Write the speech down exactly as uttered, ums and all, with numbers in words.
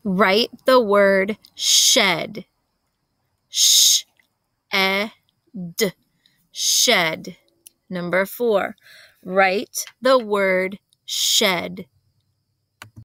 Write the word shed. Sh, e, d, shed. Number four, write the word shed.